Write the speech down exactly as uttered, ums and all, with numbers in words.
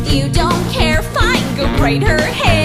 You don't care, fine, go braid her hair.